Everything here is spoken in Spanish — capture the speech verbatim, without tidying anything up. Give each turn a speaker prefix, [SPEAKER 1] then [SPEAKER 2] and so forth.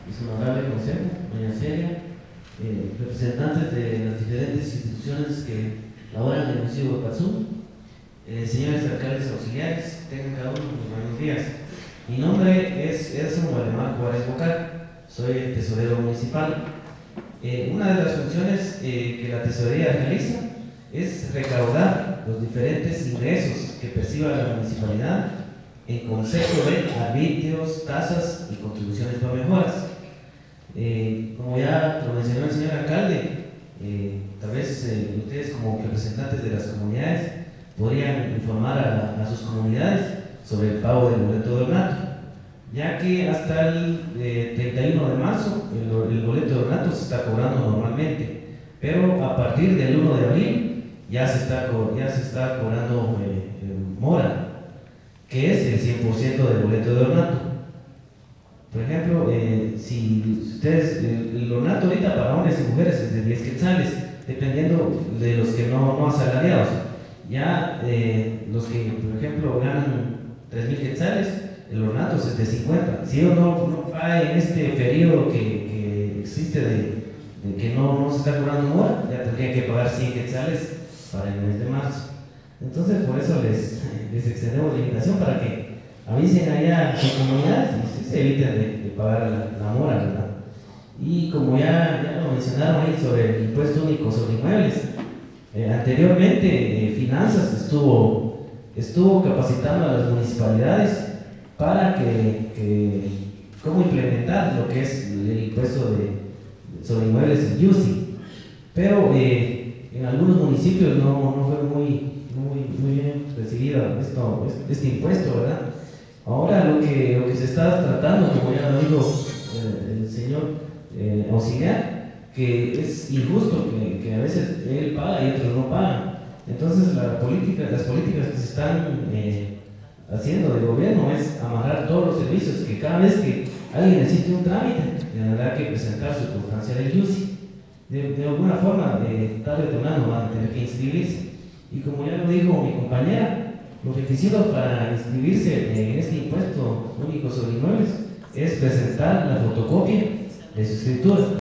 [SPEAKER 1] y su honorable consejo, doña Celia, eh, representantes de las diferentes instituciones que laboran en el municipio de Guapazú, eh, señores alcaldes auxiliares, tengan cada uno muy buenos días. Mi nombre es Edson Gualemar Juárez Bocar, soy el tesorero municipal. Eh, una de las funciones eh, que la tesorería realiza es recaudar los diferentes ingresos que perciba la municipalidad en concepto de arbitrios, tasas y contribuciones para mejoras. Eh, como ya lo mencionó el señor alcalde, eh, tal vez eh, ustedes como representantes de las comunidades podrían informar a, a sus comunidades sobre el pago del boleto de ornato, ya que hasta el eh, treinta y uno de marzo el, el boleto de ornato se está cobrando normalmente, pero a partir del uno de abril ya se está, ya se está cobrando eh, eh, mora, que es el cien por ciento del boleto de ornato. Por ejemplo, eh, si ustedes, el, el ornato ahorita para hombres y mujeres es de diez quetzales, dependiendo de los que no, no asalariados. Ya eh, los que, por ejemplo, ganan tres mil quetzales, el ornato es de cincuenta. Si uno no, no paga en este periodo que, que existe de, de que no, no se está cobrando mora, ya tendría que pagar cien quetzales para el mes de marzo. Entonces, por eso les, les extendemos la invitación para que avisen allá a sus comunidades y se eviten de, de pagar la, la mora, ¿verdad? Y como ya, ya lo mencionaron ahí sobre el impuesto único sobre inmuebles, eh, anteriormente eh, Finanzas estuvo, estuvo capacitando a las municipalidades para que, que cómo implementar lo que es el impuesto de, sobre inmuebles, el U C I, pero eh, en algunos municipios no, no fue muy, muy, muy bien recibido esto, este impuesto, ¿verdad? Ahora lo que, lo que se está tratando, como ya lo dijo eh, el señor eh, auxiliar, que es injusto que, que a veces él paga y otros no pagan. Entonces la política, las políticas que se están eh, haciendo del gobierno es amarrar todos los servicios, que cada vez que alguien necesite un trámite tendrá que presentar su constancia del U C I. De, de alguna forma, de tarde o temprano van a tener que inscribirse. Y como ya lo dijo mi compañera, los requisitos para inscribirse en este impuesto único sobre inmuebles es presentar la fotocopia de su escritura.